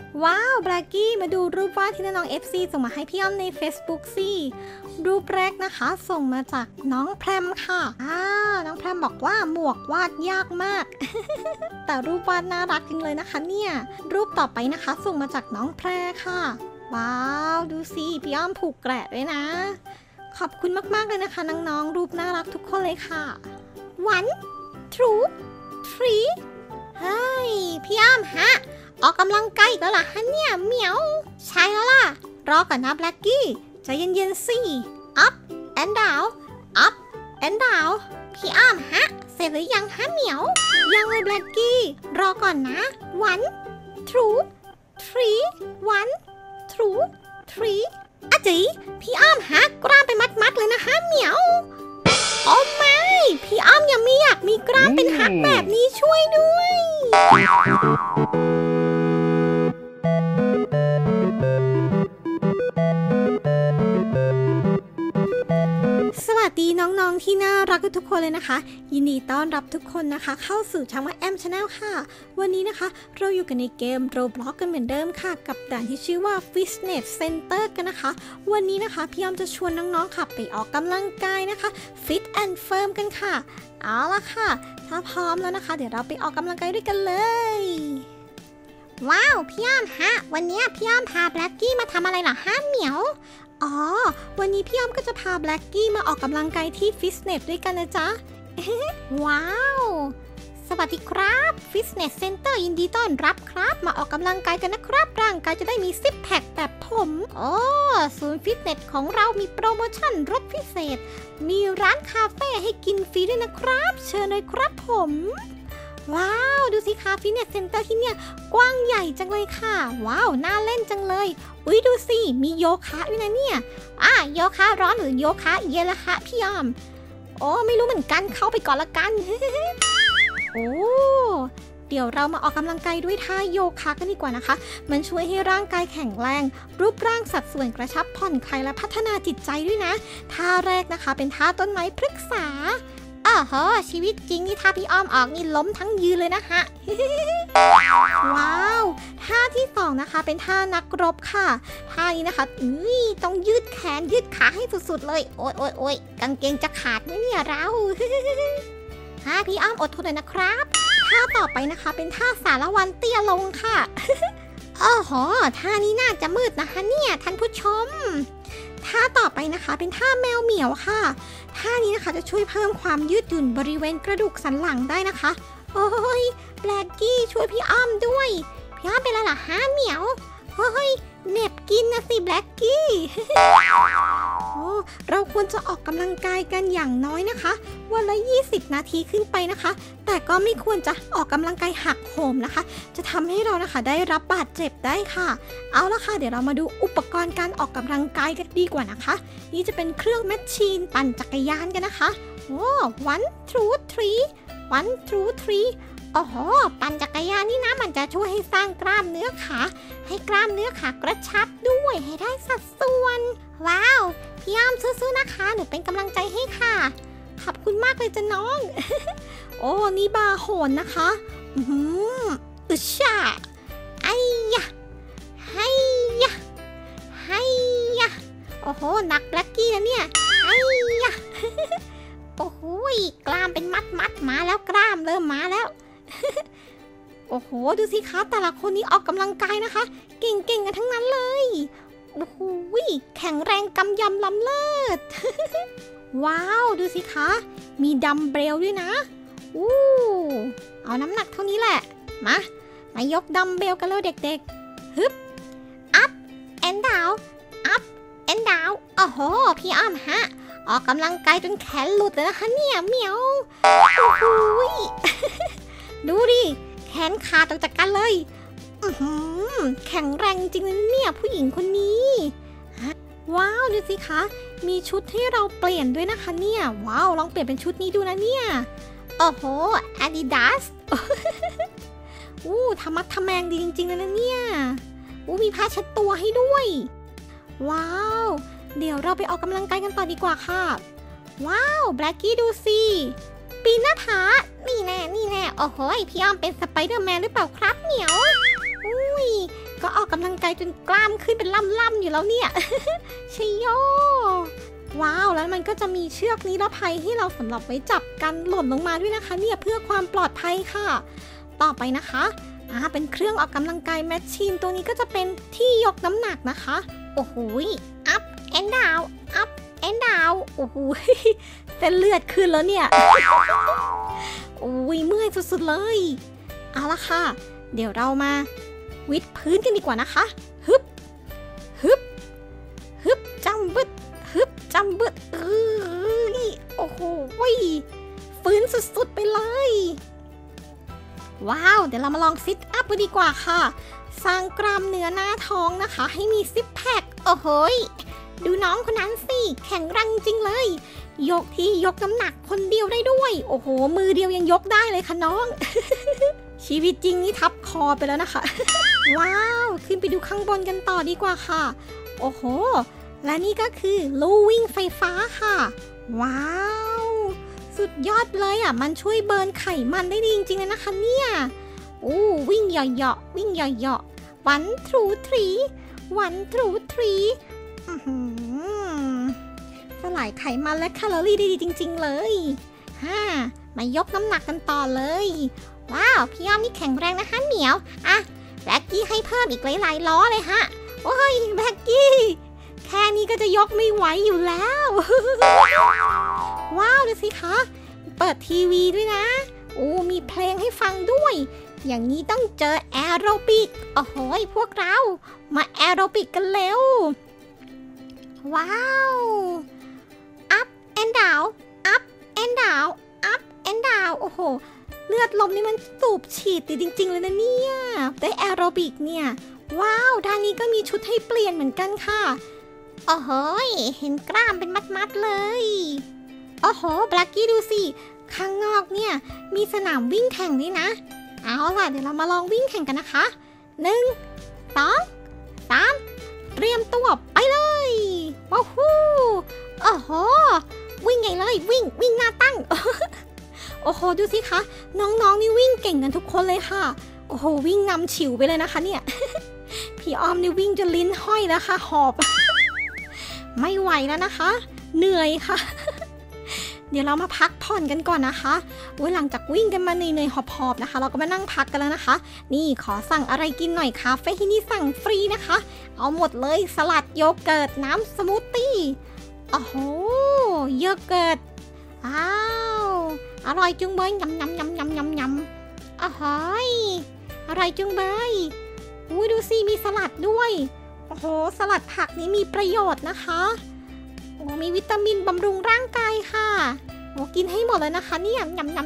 ว้าวแบล็กกี้มาดูรูปวาดที่น้อง FC ส่งมาให้พี่อ้อมใน Facebook สิรูปแรกนะคะส่งมาจากน้องแพรมค่ะน้องแพรมบอกว่าหมวกวาดยากมาก แต่รูปวาดน่ารักจริงเลยนะคะเนี่ยรูปต่อไปนะคะส่งมาจากน้องแพรค่ะว้าวดูสิพี่อ้อมผูกแกะด้วยนะขอบคุณมากๆเลยนะคะน้องๆรูปน่ารักทุกคนเลยค่ะ 1 2 3 เฮ้ยพี่อ้อมฮะออกกำลังกายแล้วล่ะฮะเนี่ยเหมียวใช่แล้วล่ะรอก่อนนะแบล็กกี้ใจเย็นๆสิ up and down up and down พี่อ้อมฮะเสร็จหรือยังฮะเหมียวยังเลยแบล็กกี้รอก่อนนะ 1 2 3 1 2 3อาจิพี่อ้อมฮะกล้ามไปมัดเลยนะฮะเหมียวโอ้ไม่พี่อ้อมยังไม่อยากมีกล้ามเป็นฮักแบบนี้ช่วยด้วยสวัสดีน้องๆที่น่ารักทุกคนเลยนะคะยินดีต้อนรับทุกคนนะคะเข้าสู่ช่องว่าแอมชาแนลค่ะวันนี้นะคะเราอยู่กันในเกม Roblox กันเหมือนเดิมค่ะกับด่านที่ชื่อว่า Fitness Center กันนะคะวันนี้นะคะพี่อ้อมจะชวนน้องๆค่ะไปออกกำลังกายนะคะ Fit and Firm กันค่ะเอาล่ะค่ะถ้าพร้อมแล้วนะคะเดี๋ยวเราไปออกกำลังกายด้วยกันเลยว้าวพี่อ้อมฮะวันนี้พี่อ้อมพาแบล็กกี้มาทำอะไรล่ะฮะเหมียวอ๋อวันนี้พี่อ้อมก็จะพาแบล็กกี้มาออกกำลังกายที่ฟิตเนสด้วยกันนะจ๊ะ ว้าวสวัสดีครับฟิตเนสเซ็นเตอร์ยินดีต้อนรับครับมาออกกำลังกายกันนะครับร่างกายจะได้มีซิกแพคแบบผมโอ้ศูนย์ฟิตเนสของเรามีโปรโมชั่นลดพิเศษมีร้านคาเฟ่ให้กินฟรีด้วยนะครับเชิญเลยครับผมว้าวดูสิคะฟิตเนสเซ็นเตอร์ที่เนี่ยกว้างใหญ่จังเลยค่ะว้าวน่าเล่นจังเลยอุ๊ยดูสิมีโยคะด้วยนะเนี่ยโยคะร้อนหรือโยคะเย็นละคะพี่อ้อมโอ้ไม่รู้เหมือนกันเข้าไปก่อนละกัน โอ้เดี๋ยวเรามาออกกำลังกายด้วยท่าโยคะกันดีกว่านะคะมันช่วยให้ร่างกายแข็งแรงรูปร่างสัดส่วนกระชับผ่อนคลายและพัฒนาจิตใจด้วยนะท่าแรกนะคะเป็นท่าต้นไม้พฤกษาชีวิตจริงนี่ถ้าพี่อ้อมออกนี่ล้มทั้งยืนเลยนะฮะ ว้าวท่าที่2นะคะเป็นท่านักรบค่ะท่านี้นะคะต้องยืดแขนยืดขาให้สุดๆเลยโอ๊ยกางเกงจะขาดไหมเนี่ยเรา พี่อ้อมอดทนหน่อยนะครับท่าต่อไปนะคะเป็นท่าสารวันเตี้ยลงค่ะ ท่านี้น่าจะมืดนะคะเนี่ยท่านผู้ชมท่าต่อไปนะคะเป็นท่าแมวเหมียวค่ะท่านี้นะคะจะช่วยเพิ่มความยืดหยุ่นบริเวณกระดูกสันหลังได้นะคะโอ้ยแบล็กกี้ช่วยพี่อ้อมด้วยพี่อ้อมเป็นอะไรล่ะฮะเหมียวเหน็บกินนะสิแบล็กกี้ เราควรจะออกกำลังกายกันอย่างน้อยนะคะวันละ20นาทีขึ้นไปนะคะแต่ก็ไม่ควรจะออกกำลังกายหักโหมนะคะจะทำให้เรานะคะได้รับบาดเจ็บได้ค่ะเอาละค่ะเดี๋ยวเรามาดูอุปกรณ์การออกกำลังกายกันดีกว่านะคะนี่จะเป็นเครื่องแมชชีนปั่นจักรยานกันนะคะ1 2 3 1 2 3ปั่นจักรยานนี่นะมันจะช่วยให้สร้างกล้ามเนื้อขาให้กล้ามเนื้อขากระชับด้วยให้ได้สัดส่วนว้าวพี่อ้อมสู้ๆนะคะหนูเป็นกำลังใจให้ค่ะขอบคุณมากเลยจ้ะน้อง โอ้นี่บาร์โหนนะคะชาไอ้ยะให้ยะให้ยะโอ้โหหนักแบล็กกี้นะเนี่ยไอ้ยะ โอ้โหกล้ามเป็นมัดมาแล้วกล้ามเริ่มมาแล้ว โอ้โหดูสิคะแต่ละคนนี้ออกกำลังกายนะคะเก่งๆกันทั้งนั้นเลยโอ้โหแข็งแรงกำยำล้ำเลิศ ว้าวดูสิคะมีดัมเบลด้วยนะเอาน้ำหนักเท่านี้แหละมายกดัมเบลกันเลยเด็กๆฮึบ up and down up and down โอ้โหพี่อ้อมฮะออกกำลังกายจนแขนหลุดเลยนะคะเนี่ยเหมียวโอ้โห ดูดิแขนขาดออกจากกันเลยแข็งแรงจริงนะเนี่ยผู้หญิงคนนี้ว้าวดูสิคะมีชุดให้เราเปลี่ยนด้วยนะคะเนี่ยว้าวลองเปลี่ยนเป็นชุดนี้ดูนะเนี่ยโอ้โห Adidas ธรรมะทะแมงดีจริงๆนะเนี่ยมีผ้าเช็ดตัวให้ด้วยว้าวเดี๋ยวเราไปออกกำลังกายกันต่อดีกว่าค่ะว้าวแบล็กกี้ดูสิปีนหน้าผานี่แน่โอ้โหพี่อ้อมเป็นสไปเดอร์แมนหรือเปล่าครับเหมียวก็ออกกำลังกายจนกล้ามขึ้นเป็นล่ำๆอยู่แล้วเนี่ย ชัยโยว้าวแล้วมันก็จะมีเชือกนิรภัยให้เราสำหรับไว้จับกันหล่นลงมาด้วยนะคะเนี่ยเพื่อความปลอดภัยค่ะต่อไปนะคะเป็นเครื่องออกกำลังกายแมชชีนตัวนี้ก็จะเป็นที่ยกน้ำหนักนะคะโอ้โหอัพแอนด์ดาวอัพแอนด์ดาวโอ้โหเส้นเลือดขึ้นแล้วเนี่ยโอ้ยเมื่อยสุดๆเลยเอาละค่ะเดี๋ยวเรามาวิดพื้นกันดีกว่านะคะฮึบฮึบฮึบจัมบึดฮึบจัมบึดโอ้โหฟื้นสุดๆไปเลยว้าวเดี๋ยวเรามาลองซิทอัพกันดีกว่าค่ะสร้างกล้ามเนื้อหน้าท้องนะคะให้มีซิกแพคโอ้โหดูน้องคนนั้นสิแข็งแรงจริงเลยยกที่ยกน้ำหนักคนเดียวได้ด้วยโอ้โหมือเดียวยังยกได้เลยค่ะน้อง ชีวิตจริงนี่ทับคอไปแล้วนะคะ ว้าวขึ้นไปดูข้างบนกันต่อดีกว่าค่ะโอ้โหและนี่ก็คือลู่วิ่งไฟฟ้าค่ะว้าวสุดยอดเลยมันช่วยเบิร์นไขมันได้ดีจริงๆเลยนะคะเนี่ยวิ่งเหยาะวิ่งเหยาะวันทรูทรีวันทรูทรีสลายไขมันและแคลอรี่ได้ดีจริงๆเลยมายกน้ำหนักกันต่อเลยว้าวพี่อ้อมนี่แข็งแรงนะคะเหมียวแบล็กกี้ให้เพิ่มอีกหลายๆล้อเลยฮะโอ้ยแบล็กกี้แค่นี้ก็จะยกไม่ไหวอยู่แล้ว ว้าวดูสิคะเปิดทีวีด้วยนะมีเพลงให้ฟังด้วยอย่างนี้ต้องเจอแอโรบิกโอ้โหพวกเรามาแอโรบิกกันเร็วว้าวอัพแอนด์ดาวอัพแอนด์ดาวอัพแอนด์ดาวโอ้โหเลือดลมนี่มันสูบฉีดจริงๆเลยนะเนี่ยได้แอโรบิกเนี่ยว้าวด้านนี้ก็มีชุดให้เปลี่ยนเหมือนกันค่ะโอ้โหเห็นกล้ามเป็นมัดๆเลยโอ้โหแบล็กกี้ดูสิข้างนอกเนี่ยมีสนามวิ่งแข่งด้วยนะเอาล่ะเดี๋ยวเรามาลองวิ่งแข่งกันนะคะ1 2 3เตรียมตัวไปเลยว้าวโอ้โหวิ่งใหญ่เลยวิ่งหน้าตั้ง โอ้โหดูสิคะน้องๆนี่วิ่งเก่งกันทุกคนเลยค่ะโอ้โหวิ่งนำฉิวไปเลยนะคะเนี่ย พี่ออมนี่วิ่งจนลิ้นห้อยแล้วค่ะหอบ ไม่ไหวแล้วนะคะเหนื่อยค่ะ เดี๋ยวเรามาพักผ่อนกันก่อนนะคะหลังจากวิ่งกันมาเหนื่อยๆหอบๆนะคะเราก็มานั่งพักกันแล้วนะคะนี่ขอสั่งอะไรกินหน่อยคาเฟ่ที่นี่สั่งฟรีนะคะเอาหมดเลยสลัดโยเกิร์ตน้ำสมูทตี้โอ้โหโยเกิร์ตอร่อยจุงเบยยำโอ้โหอร่อยจุงเบยดูสิมีสลัดด้วยโอ้โหสลัดผักนี้มีประโยชน์นะคะมีวิตามินบำรุงร่างกายค่ะกินให้หมดเลยนะคะเนี่ยยำ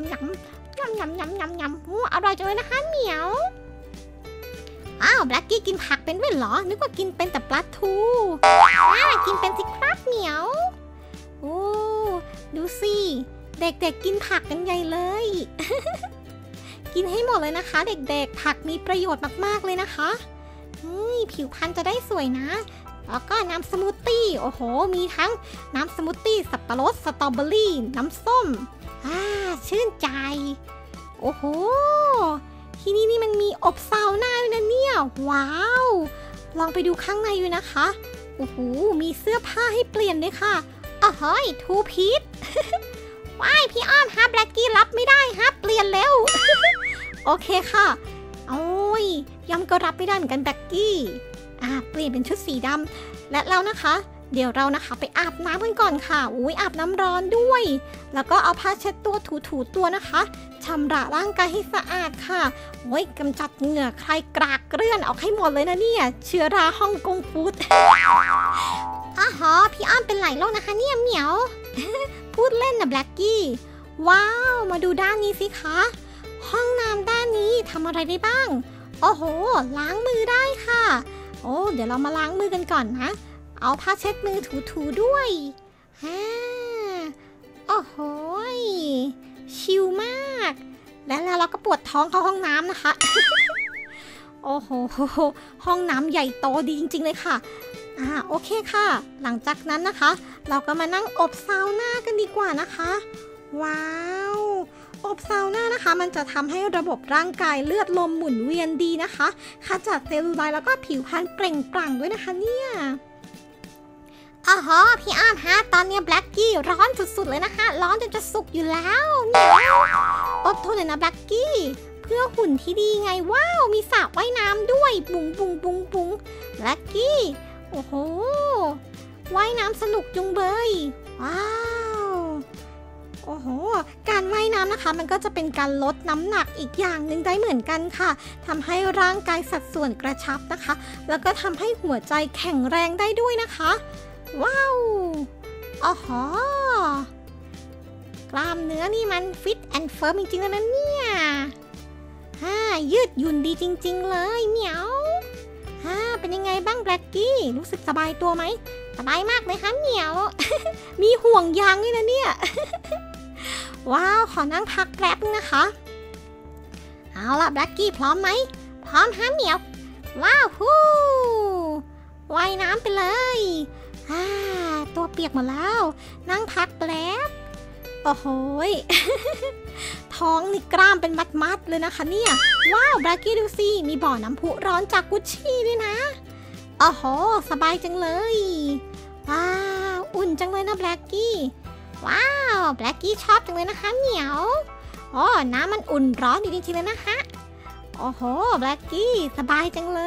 อร่อยจังเลยนะคะเหมียวแบล็กกี้กินผักเป็นด้วยเหรอนึกว่ากินเป็นแต่ปลาทูกินเป็นสิครับเหมียวดูสิเด็กๆกินผักกันใหญ่เลย กินให้หมดเลยนะคะเด็กๆผักมีประโยชน์มากๆเลยนะคะผิวพรรณจะได้สวยนะแล้วก็น้ำสมูทตี้โอ้โหมีทั้งน้ำสมูทตี้สับปะรดสตรอเบอรี่น้ำส้มชื่นใจโอ้โหที่นี่มันมีอบซาวน่าด้วยนะเนี่ยว้าวลองไปดูข้างในอยู่นะคะโอ้โหมีเสื้อผ้าให้เปลี่ยนด้วยค่ะเฮ้ยทูพีท ว้ายพี่อ้อมแบล็กกี้รับไม่ได้เปลี่ยนแล้ว โอเคค่ะโอ้ยยำก็รับไม่ได้เหมือนกันแบล็กกี้เปลี่ยนเป็นชุดสีดำและแล้วนะคะเดี๋ยวเรานะคะไปอาบน้ำกันก่อนค่ะอาบน้ำร้อนด้วยแล้วก็เอาผ้าเช็ดตัวถูตัวนะคะชำระร่างกายให้สะอาดค่ะกำจัดเหงื่อใครกรากเกลื่อนออกให้หมดเลยนะเนี่ยเชื้อราฮ่องกงฟูด พี่อ้อมเป็นหลายโรคนะคะเนี่ยเหมียว พูดเล่นนะแบล็กกี้ว้าวมาดูด้านนี้สิคะห้องน้ำด้านนี้ทำอะไรได้บ้างโอ้โหล้างมือได้ค่ะเดี๋ยวเรามาล้างมือกันก่อนนะเอาผ้าเช็ดมือถูด้วยโอ้โหชิลมากแล้วเราก็ปวดท้องเข้าห้องน้ำนะคะ โอ้โหห้องน้ำใหญ่โตดีจริงๆเลยค่ะโอเคค่ะหลังจากนั้นนะคะเราก็มานั่งอบซาวน่ากันดีกว่านะคะว้าวอบซาวน่านะคะมันจะทำให้ระบบร่างกายเลือดลมหมุนเวียนดีนะคะขจัดเซลลูไลท์แล้วก็ผิวพรรณเปล่งปลั่งด้วยนะคะเนี่ยอ๋อพี่อ้อมฮะตอนนี้แบล็กกี้ร้อนสุดๆเลยนะคะร้อนจนจะสุกอยู่แล้วเนี่ยอดทนเลยนะแบล็กกี้เพื่อหุ่นที่ดีไงว้าวมีสระว่ายน้ำด้วยบุ๋งบุ๋งบุ๋งบุ๋งแบล็กกี้โอ้โหว่ายน้ำสนุกจุงเบยว้าวโอ้โหการว่ายน้ำนะคะมันก็จะเป็นการลดน้ำหนักอีกอย่างหนึ่งได้เหมือนกันค่ะทำให้ร่างกายสัดส่วนกระชับนะคะแล้วก็ทำให้หัวใจแข็งแรงได้ด้วยนะคะว้าวอ๋อกล้ามเนื้อนี่มันฟิตแอนด์เฟิร์มจริงๆแล้วนะเนี่ยยืดหยุ่นดีจริงๆเลยเหมียวเป็นยังไงบ้างแบล็กกี้รู้สึกสบายตัวไหมสบายมากเลยค่ะเหมียว มีห่วงยางด้วยนะเนี่ย ว้าวขอนั่งพักแป๊บนึงนะคะเอาล่ะแบล็กกี้พร้อมไหมพร้อมฮะเหมียวว้าวฮู้ว่ายน้ำไปเลยตัวเปียกหมดแล้วนั่งพักแป๊บโอ้โห ท้องนี่กล้ามเป็นมัดๆเลยนะคะเนี่ยว้าวแบล็กกี้ดูสิมีบ่อน้ำพุร้อนจากกุชชี่ด้วยนะโอ้โหสบายจังเลยว้าวอุ่นจังเลยนะแบล็กกี้ว้าวแบล็กกี้ชอบจังเลยนะคะเหมียวน้ำมันอุ่นร้อนดีจริงๆเลยนะคะโอ้โหแบล็กกี้สบายจังเลย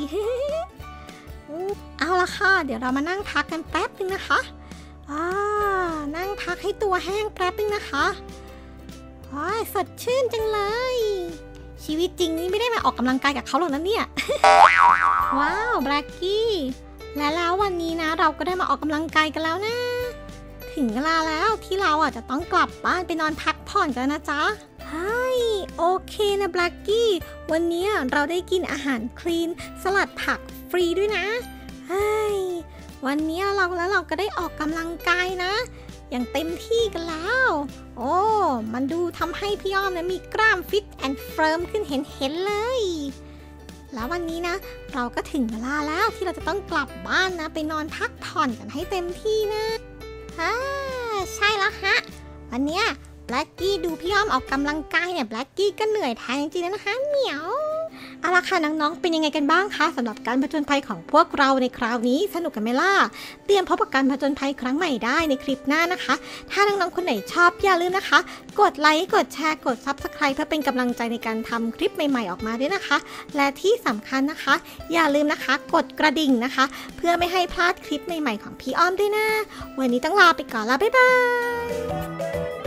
เอาละค่ะเดี๋ยวเรามานั่งพักกันแป๊บนึงนะคะนั่งพักให้ตัวแห้งแป๊บนึงนะคะสดชื่นจังเลยชีวิตจริงนี่ไม่ได้มาออกกำลังกายกับเขาหรอกนะเนี่ย ว้าวแบล็กกี้และแล้ววันนี้นะเราก็ได้มาออกกำลังกายกันแล้วนะถึงเวลาแล้วที่เราจะต้องกลับบ้านไปนอนพักผ่อนกันนะจ๊ะโอเคนะแบล็กกี้วันนี้เราได้กินอาหารคลีนสลัดผักฟรีด้วยนะวันนี้เราก็ได้ออกกำลังกายนะอย่างเต็มที่กันแล้วมันดูทำให้พี่อ้อมมีกล้ามฟิตแอนด์เฟิร์มขึ้นเห็นเลยแล้ววันนี้นะเราก็ถึงเวลาแล้วที่เราจะต้องกลับบ้านนะไปนอนพักผ่อนกันให้เต็มที่นะใช่แล้วฮะวันนี้แบล็กกี้ดูพี่อ้อมออกกำลังกายเนี่ยแบล็กกี้ก็เหนื่อยแทนจริงๆนะคะเหมียวเอาล่ะค่ะน้องๆเป็นยังไงกันบ้างคะสำหรับการผจญภัยของพวกเราในคราวนี้สนุกกันไหมล่ะเตรียมพบกับการผจญภัยครั้งใหม่ได้ในคลิปหน้านะคะถ้าน้องๆคนไหนชอบอย่าลืมนะคะกดไลค์กดแชร์กด Subscribe เพื่อเป็นกำลังใจในการทำคลิปใหม่ๆออกมาด้วยนะคะและที่สำคัญนะคะอย่าลืมนะคะกดกระดิ่งนะคะเพื่อไม่ให้พลาดคลิปใหม่ๆของพี่อ้อมด้วยนะวันนี้ต้องลาไปก่อนแล้วบ๊ายบาย